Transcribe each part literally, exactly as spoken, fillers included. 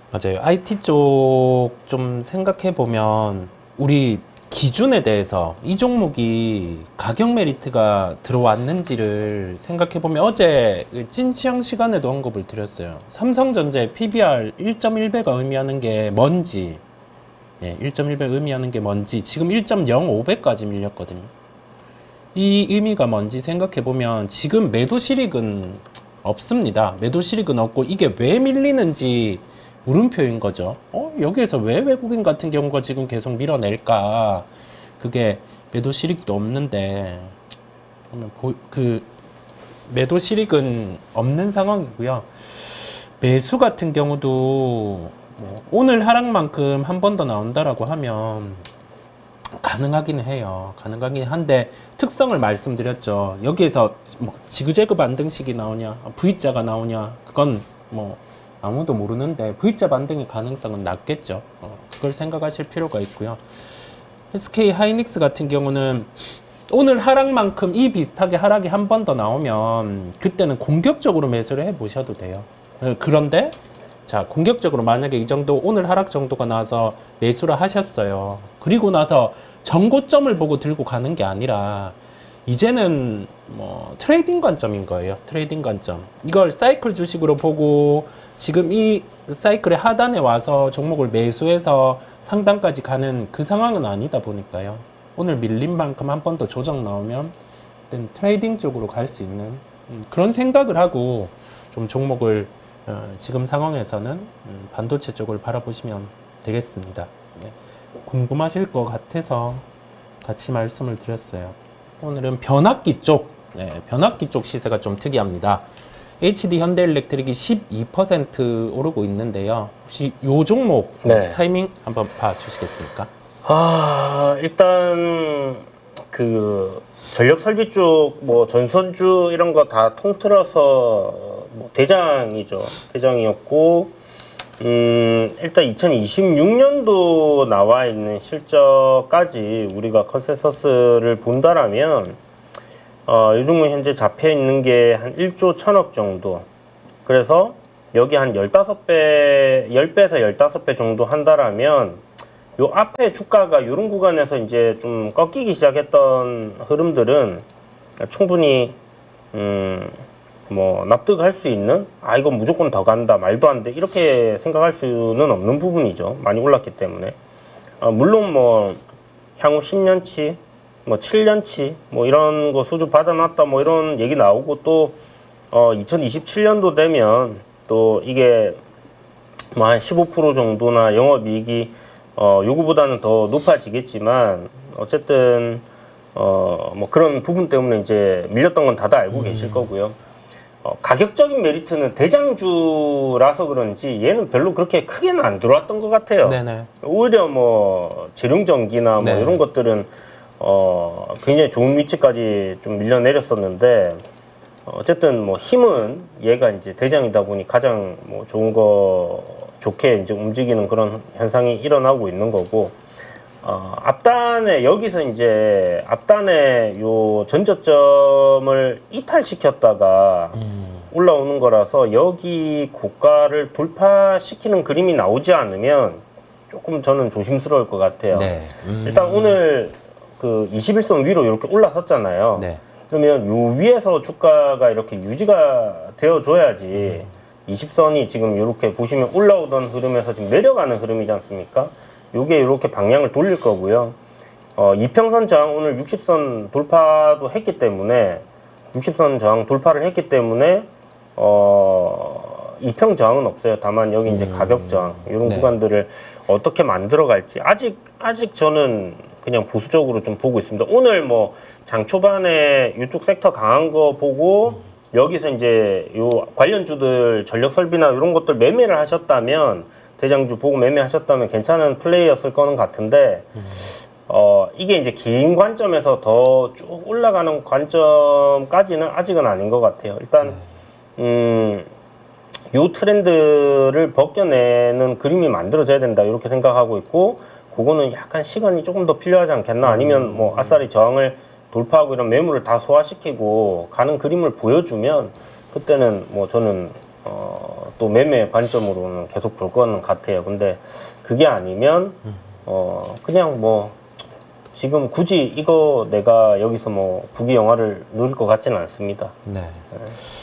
맞아요. 아이티 쪽 좀 생각해 보면 우리 기준에 대해서 이 종목이 가격 메리트가 들어왔는지를 생각해 보면 어제 찐취향 시간에도 언급을 드렸어요. 삼성전자 피비알 일 점 일 배가 의미하는 게 뭔지, 예, 일 점 일 배 의미하는 게 뭔지, 지금 일 점 영오 배까지 밀렸거든요. 이 의미가 뭔지 생각해 보면 지금 매도 실익은 없습니다. 매도 실익은 없고 이게 왜 밀리는지 물음표인 거죠. 어, 여기에서 왜 외국인 같은 경우가 지금 계속 밀어낼까? 그게 매도 실익도 없는데, 그, 매도 실익은 없는 상황이고요. 매수 같은 경우도, 뭐 오늘 하락만큼 한 번 더 나온다라고 하면, 가능하긴 해요. 가능하긴 한데, 특성을 말씀드렸죠. 여기에서 뭐 지그재그 반등식이 나오냐, V자가 나오냐, 그건 뭐, 아무도 모르는데 V자 반등의 가능성은 낮겠죠. 어, 그걸 생각하실 필요가 있고요. 에스케이 하이닉스 같은 경우는 오늘 하락만큼 이 비슷하게 하락이 한 번 더 나오면 그때는 공격적으로 매수를 해 보셔도 돼요. 그런데 자, 공격적으로 만약에 이 정도 오늘 하락 정도가 나와서 매수를 하셨어요. 그리고 나서 전고점을 보고 들고 가는 게 아니라 이제는 뭐 트레이딩 관점인 거예요. 트레이딩 관점. 이걸 사이클 주식으로 보고 지금 이 사이클의 하단에 와서 종목을 매수해서 상단까지 가는 그 상황은 아니다 보니까요. 오늘 밀린 만큼 한 번 더 조정 나오면 트레이딩 쪽으로 갈 수 있는 그런 생각을 하고 좀 종목을 지금 상황에서는 반도체 쪽을 바라보시면 되겠습니다. 궁금하실 것 같아서 같이 말씀을 드렸어요. 오늘은 변압기 쪽, 네, 변압기 쪽 시세가 좀 특이합니다. 에이치디 현대일렉트릭이 십이 퍼센트 오르고 있는데요. 혹시 요 종목 네. 타이밍 한번 봐주시겠습니까? 아, 일단 그 전력 설비 쪽 뭐 전선주 이런 거 다 통틀어서 뭐 대장이죠. 대장이었고, 음, 일단 이천이십육 년도 나와 있는 실적까지 우리가 컨센서스를 본다라면 어, 이 종목 현재 잡혀 있는 게 한 일조 천억 정도. 그래서 여기 한 십오 배, 십 배에서 십오 배 정도 한다라면 요 앞에 주가가 요런 구간에서 이제 좀 꺾이기 시작했던 흐름들은 충분히 음, 뭐 납득할 수 있는, 아 이거 무조건 더 간다, 말도 안 돼, 이렇게 생각할 수는 없는 부분이죠. 많이 올랐기 때문에. 어, 물론 뭐 향후 십 년치 뭐 칠 년치 뭐 이런 거 수주 받아놨다 뭐 이런 얘기 나오고, 또 어 이천이십칠 년도 되면 또 이게 뭐 한 십오 퍼센트 정도나 영업이익이 어 요구보다는 더 높아지겠지만, 어쨌든 어 뭐 그런 부분 때문에 이제 밀렸던 건 다들 알고 음. 계실 거고요. 어 가격적인 메리트는 대장주라서 그런지 얘는 별로 그렇게 크게는 안 들어왔던 것 같아요. 네네. 오히려 뭐 재룡전기나 뭐 네. 이런 것들은 어, 굉장히 좋은 위치까지 좀 밀려 내렸었는데, 어쨌든 뭐 힘은 얘가 이제 대장이다 보니 가장 뭐 좋은 거, 좋게 이제 움직이는 그런 현상이 일어나고 있는 거고, 어, 앞단에, 여기서 이제 앞단에 요 전저점을 이탈시켰다가 음. 올라오는 거라서 여기 고가를 돌파시키는 그림이 나오지 않으면 조금 저는 조심스러울 것 같아요. 네. 음. 일단 오늘 그 이십일 선 위로 이렇게 올라섰잖아요. 네. 그러면 요 위에서 주가가 이렇게 유지가 되어줘야지 음. 이십 선이 지금 이렇게 보시면 올라오던 흐름에서 지금 내려가는 흐름이지 않습니까? 요게 이렇게 방향을 돌릴 거고요. 어, 이평선 저항 오늘 육십 선 돌파도 했기 때문에, 육십 선 저항 돌파를 했기 때문에 어, 이평 저항은 없어요. 다만 여기 이제 음. 가격 저항 이런 네. 구간들을 어떻게 만들어 갈지 아직 아직 저는 그냥 보수적으로 좀 보고 있습니다. 오늘 뭐 장 초반에 이쪽 섹터 강한 거 보고 음. 여기서 이제 요 관련주들 전력 설비나 이런 것들 매매를 하셨다면, 대장주 보고 매매하셨다면 괜찮은 플레이였을 거는 같은데 음. 어 이게 이제 긴 관점에서 더 쭉 올라가는 관점까지는 아직은 아닌 것 같아요. 일단 음, 요 트렌드를 벗겨내는 그림이 만들어져야 된다 이렇게 생각하고 있고, 그거는 약간 시간이 조금 더 필요하지 않겠나. 아니면 뭐 아싸리 저항을 돌파하고 이런 매물을 다 소화시키고 가는 그림을 보여주면 그때는 뭐 저는 어, 또 매매 관점으로는 계속 볼 거는 같아요. 근데 그게 아니면 어, 그냥 뭐 지금 굳이 이거 내가 여기서 뭐 부귀 영화를 누릴 것 같지는 않습니다. 네. 네.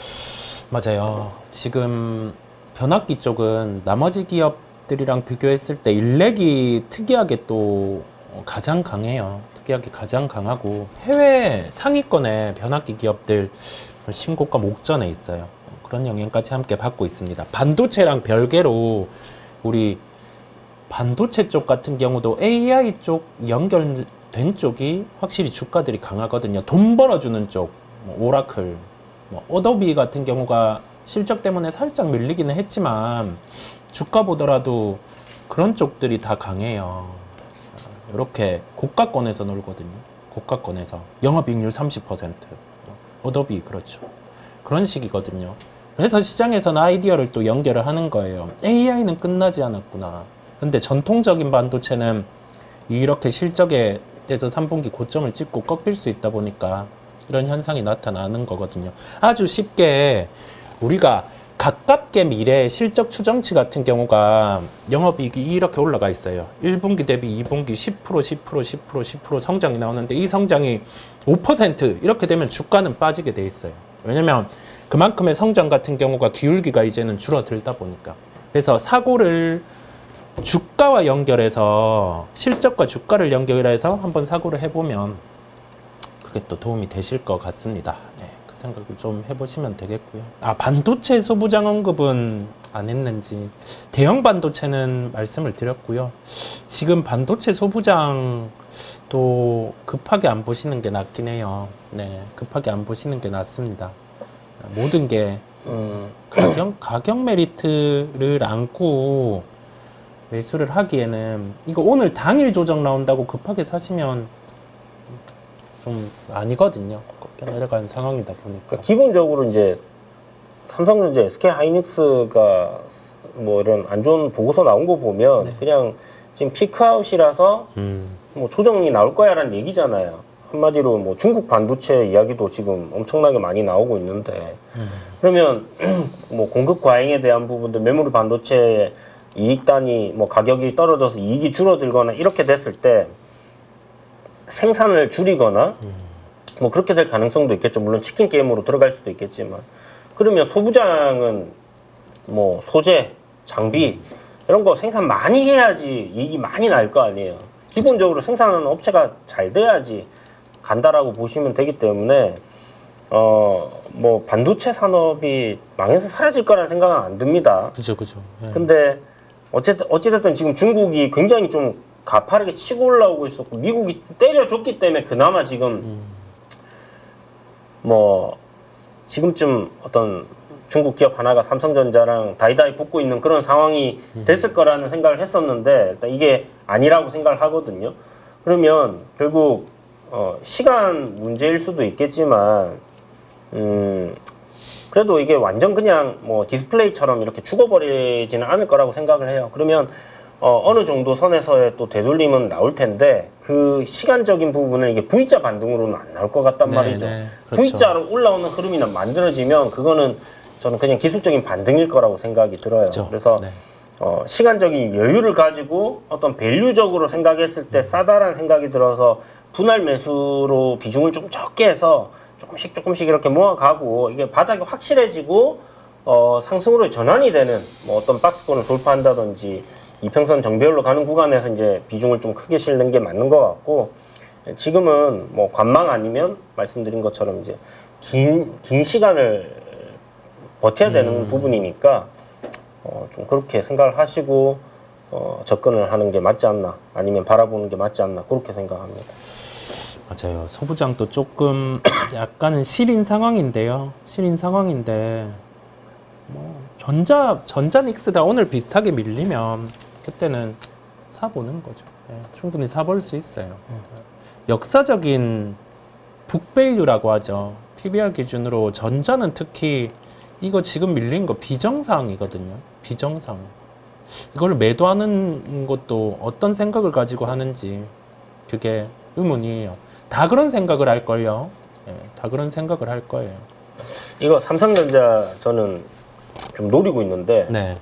맞아요. 지금 변압기 쪽은 나머지 기업들이랑 비교했을 때 일렉이 특이하게 또 가장 강해요. 특이하게 가장 강하고 해외 상위권의 변압기 기업들 신고가 목전에 있어요. 그런 영향까지 함께 받고 있습니다. 반도체랑 별개로 우리 반도체 쪽 같은 경우도 에이아이 쪽 연결된 쪽이 확실히 주가들이 강하거든요. 돈 벌어주는 쪽, 뭐 오라클, 뭐 어도비 같은 경우가 실적 때문에 살짝 밀리기는 했지만 주가 보더라도 그런 쪽들이 다 강해요. 이렇게 고가권에서 놀거든요. 고가권에서 영업이익률 삼십 퍼센트, 어도비 그렇죠. 그런 식이거든요. 그래서 시장에서는 아이디어를 또 연결을 하는 거예요. 에이아이는 끝나지 않았구나. 근데 전통적인 반도체는 이렇게 실적에 대해서 삼 분기 고점을 찍고 꺾일 수 있다 보니까 이런 현상이 나타나는 거거든요. 아주 쉽게 우리가 가깝게 미래의 실적 추정치 같은 경우가 영업이익이 이렇게 올라가 있어요. 일 분기 대비 이 분기 십 퍼센트, 십 퍼센트, 십 퍼센트, 십 퍼센트 성장이 나오는데 이 성장이 오 퍼센트 이렇게 되면 주가는 빠지게 돼 있어요. 왜냐면 그만큼의 성장 같은 경우가 기울기가 이제는 줄어들다 보니까. 그래서 사고를 주가와 연결해서 실적과 주가를 연결해서 한번 사고를 해보면 그게 또 도움이 되실 것 같습니다. 네, 그 생각을 좀 해보시면 되겠고요. 아, 반도체 소부장 언급은 안 했는지 대형 반도체는 말씀을 드렸고요. 지금 반도체 소부장 또 급하게 안 보시는 게 낫긴 해요. 네, 급하게 안 보시는 게 낫습니다. 모든 게 음, 가격, 가격 메리트를 안고 매수를 하기에는 이거 오늘 당일 조정 나온다고 급하게 사시면 좀 아니거든요. 꺾여 내려가는 상황이다 보니까. 그러니까 기본적으로 이제 삼성전자, 에스케이하이닉스가 뭐 이런 안 좋은 보고서 나온 거 보면 네. 그냥 지금 피크아웃이라서 음. 뭐 조정이 나올 거야라는 얘기잖아요. 한마디로 뭐 중국 반도체 이야기도 지금 엄청나게 많이 나오고 있는데 음. 그러면 뭐 공급 과잉에 대한 부분들, 메모리 반도체 이익 단위 뭐 가격이 떨어져서 이익이 줄어들거나 이렇게 됐을 때 생산을 줄이거나 음. 뭐 그렇게 될 가능성도 있겠죠. 물론 치킨 게임으로 들어갈 수도 있겠지만 그러면 소부장은 뭐 소재, 장비 음. 이런 거 생산 많이 해야지 이익이 많이 날 거 아니에요. 기본적으로 생산하는 업체가 잘 돼야지 간다라고 보시면 되기 때문에 어 뭐 반도체 산업이 망해서 사라질 거라는 생각은 안 듭니다. 그죠, 그죠. 예. 근데 어쨌든 어찌됐든 지금 중국이 굉장히 좀 가파르게 치고 올라오고 있었고 미국이 때려줬기 때문에 그나마 지금 음. 뭐 지금쯤 어떤 중국 기업 하나가 삼성전자랑 다이다이 붙고 있는 그런 상황이 됐을 거라는 생각을 했었는데 일단 이게 아니라고 생각을 하거든요. 그러면 결국 어 시간 문제일 수도 있겠지만 음 그래도 이게 완전 그냥 뭐 디스플레이처럼 이렇게 죽어버리지는 않을 거라고 생각을 해요. 그러면 어 어느 정도 선에서의 또 되돌림은 나올 텐데 그 시간적인 부분은 이게 V자 반등으로는 안 나올 것 같단 네, 말이죠. 네, 그렇죠. V자로 올라오는 흐름이 만들어지면 그거는 저는 그냥 기술적인 반등일 거라고 생각이 들어요. 그렇죠. 그래서 네. 어, 시간적인 여유를 가지고 어떤 밸류적으로 생각했을 때 싸다라는 생각이 들어서 분할 매수로 비중을 좀 적게 해서 조금씩 조금씩 이렇게 모아가고 이게 바닥이 확실해지고 어, 상승으로 전환이 되는 뭐 어떤 박스권을 돌파한다든지 이평선 정배열로 가는 구간에서 이제 비중을 좀 크게 실는 게 맞는 것 같고 지금은 뭐 관망 아니면 말씀드린 것처럼 이제 긴, 긴 시간을 버텨야 되는 음. 부분이니까 어, 좀 그렇게 생각을 하시고 어, 접근을 하는 게 맞지 않나 아니면 바라보는 게 맞지 않나 그렇게 생각합니다. 맞아요. 소부장도 조금 약간은 실인 상황인데요. 실인 상황인데 뭐 전자 전자닉스가 오늘 비슷하게 밀리면 그때는 사보는 거죠. 네, 충분히 사볼 수 있어요. 네. 역사적인 북밸류라고 하죠. 피비알 기준으로 전자는 특히 이거 지금 밀린 거 비정상이거든요. 비정상. 이걸 매도하는 것도 어떤 생각을 가지고 하는지 그게 의문이에요. 다 그런 생각을 할걸요. 네, 다 그런 생각을 할 거예요. 이거 삼성전자 저는 좀 노리고 있는데 네.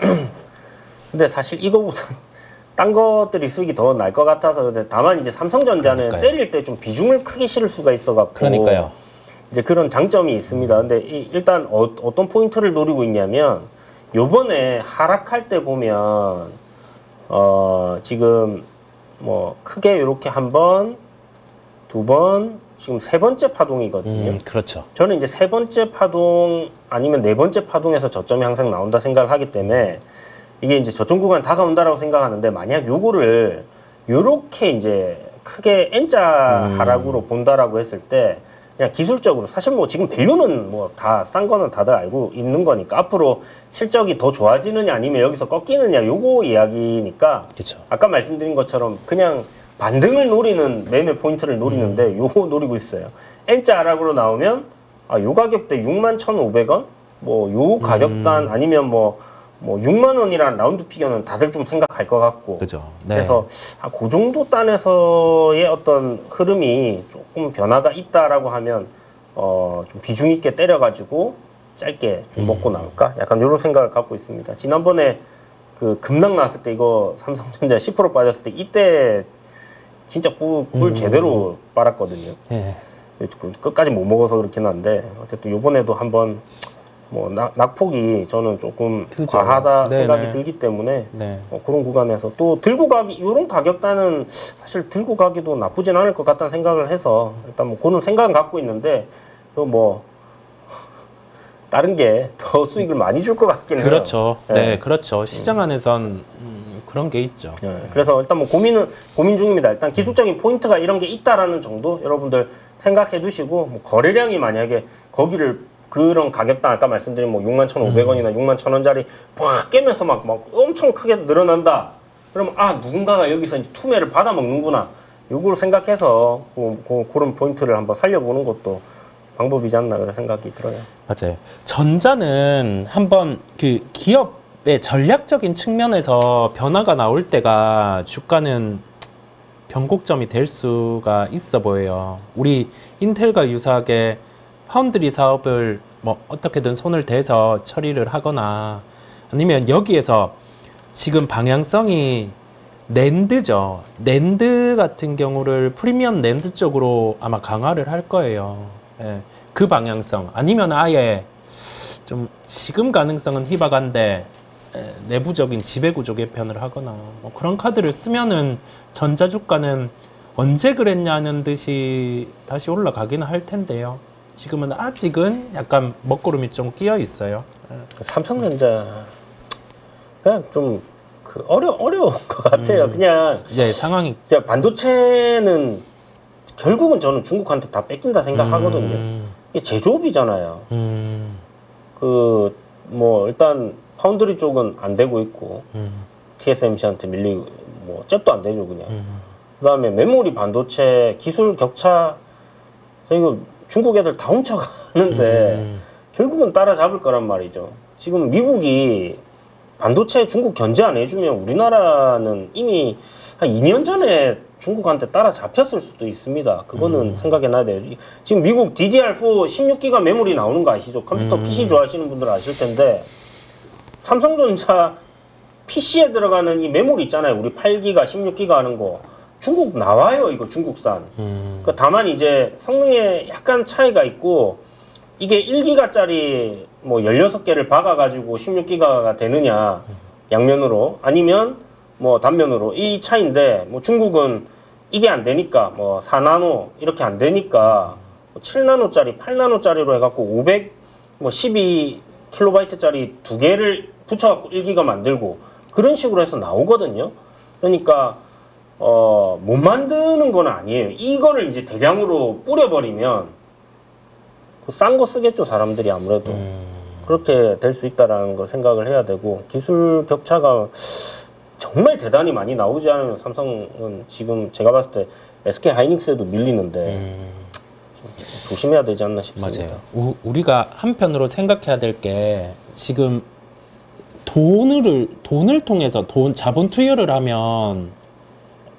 근데 사실 이거보다 딴 것들이 수익이 더 날 것 같아서 근데 다만 이제 삼성전자는 그러니까요. 때릴 때 좀 비중을 크게 실을 수가 있어갖고 그러니까요. 이제 그런 장점이 있습니다. 근데 이, 일단 어, 어떤 포인트를 노리고 있냐면 요번에 하락할 때 보면 어 지금 뭐 크게 이렇게 한 번, 두 번, 지금 세 번째 파동이거든요. 음, 그렇죠. 저는 이제 세 번째 파동 아니면 네 번째 파동에서 저점이 항상 나온다 생각을 하기 때문에 이게 이제 저점 구간 다가온다라고 생각하는데 만약 요거를 요렇게 이제 크게 N자 음. 하락으로 본다라고 했을 때 그냥 기술적으로 사실 뭐 지금 밸류는 뭐 다 싼 거는 다들 알고 있는 거니까 앞으로 실적이 더 좋아지느냐 아니면 여기서 꺾이느냐 요거 이야기니까 그렇죠. 아까 말씀드린 것처럼 그냥 반등을 노리는 매매 포인트를 노리는데 음. 요거 노리고 있어요. N자 하락으로 나오면 아, 요 가격대 육만 천오백 원? 뭐 요 가격단 음. 아니면 뭐 뭐 육만 원이라는 라운드 피겨는 다들 좀 생각할 것 같고 그죠. 네. 그래서 아, 그 정도 단에서의 어떤 흐름이 조금 변화가 있다라고 하면 어, 좀 비중 있게 때려가지고 짧게 좀 먹고 나올까? 약간 이런 생각을 갖고 있습니다. 지난번에 그 급락 나왔을 때 이거 삼성전자 십 퍼센트 빠졌을 때 이때 진짜 꿀, 꿀 음. 제대로 빨았거든요. 네. 끝까지 못 먹어서 그렇긴 한데 어쨌든 요번에도 한번 뭐 낙, 낙폭이 저는 조금 그죠. 과하다 네네. 생각이 들기 때문에 네. 어, 그런 구간에서 또 들고 가기 이런 가격단은 사실 들고 가기도 나쁘진 않을 것 같다는 생각을 해서 일단 뭐 그런 생각은 갖고 있는데 또 뭐 다른 게 더 수익을 많이 줄 것 같긴 해요. 그렇죠. 네, 네. 그렇죠. 시장 안에선 음, 그런 게 있죠. 네, 그래서 일단 뭐 고민은 고민 중입니다. 일단 기술적인 포인트가 이런 게 있다라는 정도 여러분들 생각해 두시고 뭐 거래량이 만약에 거기를 그런 가격단 아까 말씀드린 뭐 육만 천오백 원이나 육만 천 원짜리 팍 깨면서 막, 막 엄청 크게 늘어난다. 그러면 아 누군가가 여기서 이제 투매를 받아 먹는구나. 요걸 생각해서 그, 그, 그런 포인트를 한번 살려보는 것도 방법이지 않나 그런 생각이 들어요. 맞아요. 전자는 한번 그 기업의 전략적인 측면에서 변화가 나올 때가 주가는 변곡점이 될 수가 있어 보여요. 우리 인텔과 유사하게 파운드리 사업을 뭐 어떻게든 손을 대서 처리를 하거나 아니면 여기에서 지금 방향성이 낸드죠. 낸드 같은 경우를 프리미엄 낸드 쪽으로 아마 강화를 할 거예요. 예, 그 방향성 아니면 아예 좀 지금 가능성은 희박한데 에, 내부적인 지배구조 개편을 하거나 뭐 그런 카드를 쓰면은 전자주가는 언제 그랬냐는 듯이 다시 올라가기는 할 텐데요. 지금은 아직은 약간 먹구름이 좀 끼어 있어요. 삼성전자 그냥 좀 그 어려 어려운 것 같아요. 음. 그냥 네, 상황이 그냥 반도체는 결국은 저는 중국한테 다 뺏긴다 생각하거든요. 음, 이게 제조업이잖아요. 음, 그 뭐 일단 파운드리 쪽은 안 되고 있고 음, 티에스엠씨한테 밀리고 뭐 잽도 안 되죠 그냥. 음. 그다음에 메모리 반도체 기술 격차 이거 중국 애들 다 훔쳐가는데 음. 결국은 따라잡을 거란 말이죠. 지금 미국이 반도체 중국 견제 안 해주면 우리나라는 이미 한 이 년 전에 중국한테 따라잡혔을 수도 있습니다. 그거는 음. 생각해놔야 돼요. 지금 미국 디디알4 십육 기가 메모리 나오는 거 아시죠? 컴퓨터 음. 피씨 좋아하시는 분들 아실 텐데 삼성전자 피씨에 들어가는 이 메모리 있잖아요. 우리 팔 기가, 십육 기가 하는 거 중국 나와요. 이거 중국산. 음. 그 다만 이제 성능에 약간 차이가 있고 이게 일 기가짜리 뭐 열여섯 개를 박아가지고 십육 기가가 되느냐 양면으로 아니면 뭐 단면으로 이 차이인데 뭐 중국은 이게 안 되니까 뭐 사 나노 이렇게 안 되니까 칠 나노짜리 팔 나노짜리로 해갖고 오백 뭐 십이 킬로바이트짜리 두 개를 붙여갖고 일 기가 만들고 그런 식으로 해서 나오거든요. 그러니까 어, 못 만드는 건 아니에요. 이거를 이제 대량으로 뿌려버리면 싼 거 쓰겠죠, 사람들이 아무래도. 음. 그렇게 될 수 있다라는 걸 생각을 해야 되고, 기술 격차가 정말 대단히 많이 나오지 않으면 삼성은 지금 제가 봤을 때 에스케이 하이닉스에도 밀리는데, 음. 좀 조심해야 되지 않나 싶습니다. 맞아요. 우, 우리가 한편으로 생각해야 될 게 지금 돈을 돈을 통해서 돈 자본 투여를 하면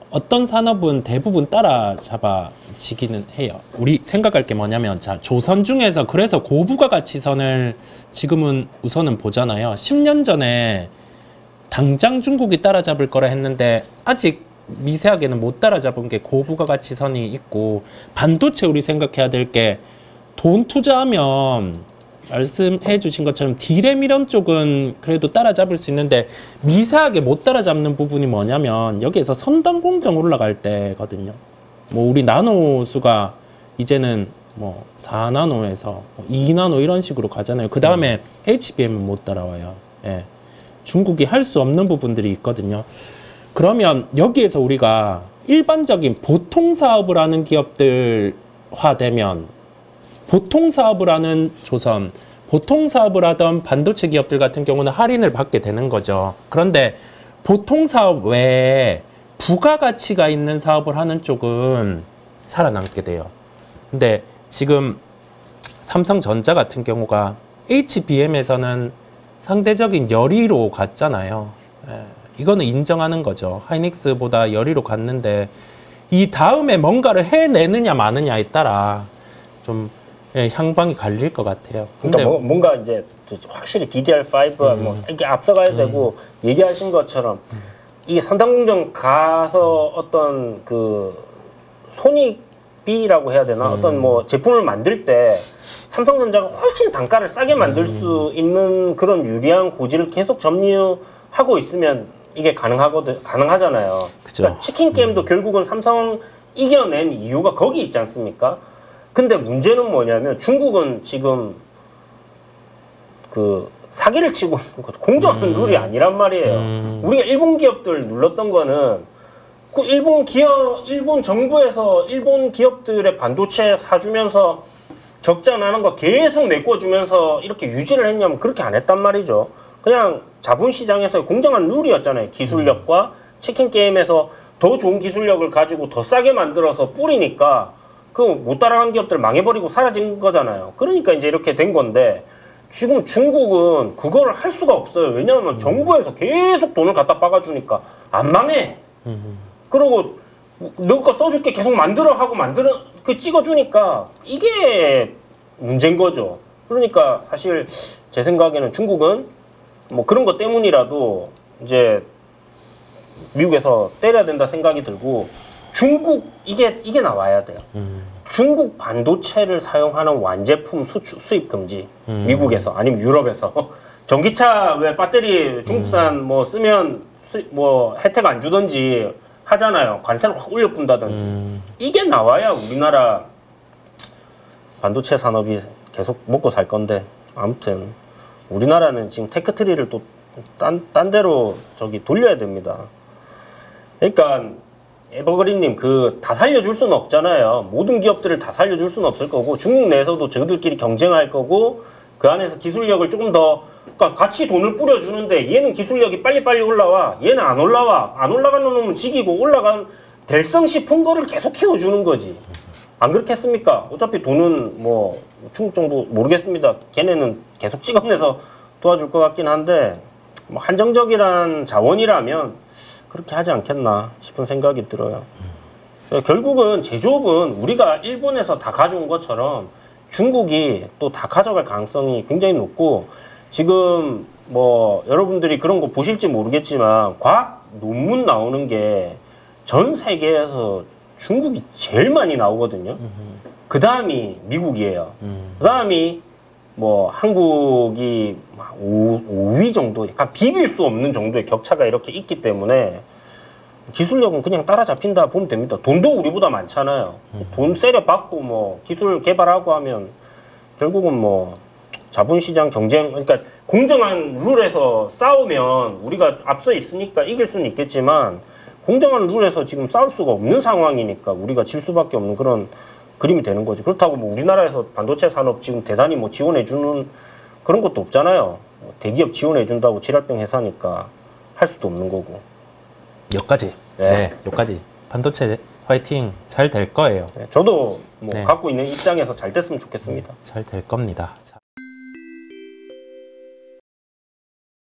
어떤 산업은 대부분 따라잡아지기는 해요. 우리 생각할 게 뭐냐면, 자, 조선 중에서 그래서 고부가가치선을 지금은 우선은 보잖아요. 십 년 전에 당장 중국이 따라잡을 거라 했는데 아직 미세하게는 못 따라잡은 게 고부가가치선이 있고, 반도체 우리 생각해야 될 게 돈 투자하면 말씀해 주신 것처럼 디램 이런 쪽은 그래도 따라잡을 수 있는데 미세하게 못 따라잡는 부분이 뭐냐면 여기에서 선단 공정 올라갈 때거든요. 뭐 우리 나노수가 이제는 뭐 사 나노에서 이 나노 이런 식으로 가잖아요. 그 다음에 음. 에이치비엠은 못 따라와요. 예. 중국이 할 수 없는 부분들이 있거든요. 그러면 여기에서 우리가 일반적인 보통 사업을 하는 기업들화되면 보통 사업을 하는 조선, 보통 사업을 하던 반도체 기업들 같은 경우는 할인을 받게 되는 거죠. 그런데 보통 사업 외에 부가가치가 있는 사업을 하는 쪽은 살아남게 돼요. 근데 지금 삼성전자 같은 경우가 에이치비엠에서는 상대적인 열의로 갔잖아요. 예, 이거는 인정하는 거죠. 하이닉스보다 열의로 갔는데 이 다음에 뭔가를 해내느냐 마느냐에 따라 좀 예, 향방이 갈릴 것 같아요. 그러니까 뭐, 뭔가 이제 확실히 디디알 파이브와 음. 뭐 이렇게 앞서가야 음. 되고 얘기하신 것처럼 음. 이게 선단공정 가서 어떤 그 손익비라고 해야 되나 음. 어떤 뭐 제품을 만들 때 삼성전자가 훨씬 단가를 싸게 만들 음. 수 있는 그런 유리한 고지를 계속 점유하고 있으면 이게 가능하거든 가능하잖아요. 그쵸. 그러니까 치킨 게임도 음. 결국은 삼성 이겨낸 이유가 거기 있지 않습니까? 근데 문제는 뭐냐면 중국은 지금 그 사기를 치고 공정한 음. 룰이 아니란 말이에요. 음. 우리가 일본 기업들 눌렀던 거는 그 일본 기업, 일본 정부에서 일본 기업들의 반도체 사주면서 적자 나는 거 계속 메꿔주면서 이렇게 유지를 했냐면 그렇게 안 했단 말이죠. 그냥 자본시장에서의 공정한 룰이었잖아요. 기술력과 음. 치킨 게임에서 더 좋은 기술력을 가지고 더 싸게 만들어서 뿌리니까 그 못 따라간 기업들 망해버리고 사라진 거잖아요. 그러니까 이제 이렇게 된 건데 지금 중국은 그거를 할 수가 없어요. 왜냐하면 음. 정부에서 계속 돈을 갖다 박아주니까 안 망해. 음. 그리고 너 거 써줄게 계속 만들어 하고 만들어 그 찍어주니까 이게 문제인 거죠. 그러니까 사실 제 생각에는 중국은 뭐 그런 것 때문이라도 이제 미국에서 때려야 된다 생각이 들고 중국 이게 이게 나와야 돼요. 음. 중국 반도체를 사용하는 완제품 수출, 수입 금지. 음. 미국에서 아니면 유럽에서 전기차 왜 배터리 중국산 음. 뭐 쓰면 수, 뭐 혜택 안 주던지 하잖아요. 관세를 확 올려 푼다든지. 음. 이게 나와야 우리나라 반도체 산업이 계속 먹고 살 건데 아무튼 우리나라는 지금 테크트리를 또 딴 딴 데로 저기 돌려야 됩니다. 그러니까 에버그린님 그 다 살려줄 수는 없잖아요. 모든 기업들을 다 살려줄 수는 없을 거고 중국 내에서도 저들끼리 경쟁할 거고 그 안에서 기술력을 조금 더 그러니까 같이 돈을 뿌려주는데 얘는 기술력이 빨리빨리 올라와 얘는 안 올라와 안 올라가는 놈은 지기고 올라간 될성 싶은 거를 계속 키워주는 거지. 안 그렇겠습니까? 어차피 돈은 뭐 중국 정부 모르겠습니다. 걔네는 계속 찍어내서 도와줄 것 같긴 한데 뭐 한정적이란 자원이라면 그렇게 하지 않겠나 싶은 생각이 들어요. 음. 결국은 제조업은 우리가 일본에서 다 가져온 것처럼 중국이 또 다 가져갈 가능성이 굉장히 높고 지금 뭐 여러분들이 그런 거 보실지 모르겠지만 과학 논문 나오는 게 전 세계에서 중국이 제일 많이 나오거든요. 그 다음이 미국이에요. 음. 그 다음이 뭐 한국이 오 위 정도 약간 비빌 수 없는 정도의 격차가 이렇게 있기 때문에 기술력은 그냥 따라잡힌다 보면 됩니다. 돈도 우리보다 많잖아요. 음. 돈 세려 받고 뭐 기술 개발하고 하면 결국은 뭐 자본시장 경쟁 그러니까 공정한 룰에서 싸우면 우리가 앞서 있으니까 이길 수는 있겠지만 공정한 룰에서 지금 싸울 수가 없는 상황이니까 우리가 질 수밖에 없는 그런 그림이 되는 거지. 그렇다고 뭐 우리나라에서 반도체 산업 지금 대단히 뭐 지원해주는 그런 것도 없잖아요. 대기업 지원해준다고 지랄병 회사니까 할 수도 없는 거고. 여기까지. 네. 네, 여기까지. 반도체 화이팅 잘 될 거예요. 네, 저도 뭐 네. 갖고 있는 입장에서 잘 됐으면 좋겠습니다. 잘 될 겁니다.